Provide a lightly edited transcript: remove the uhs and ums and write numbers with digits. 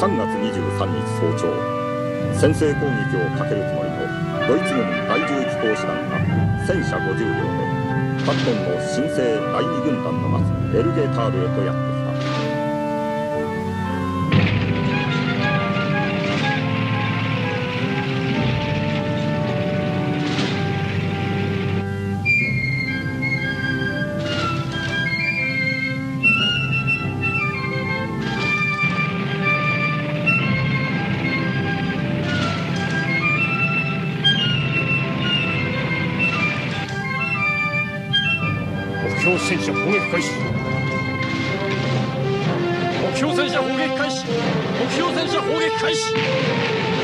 3月23日早朝、先制攻撃をかけるつもりのドイツ軍第10機甲師団が戦車50両で各県の新生第2軍団の待つエルゲタールへとやってきた。 目標戦車砲撃開始。目標戦車砲撃開始。目標戦車砲撃開始。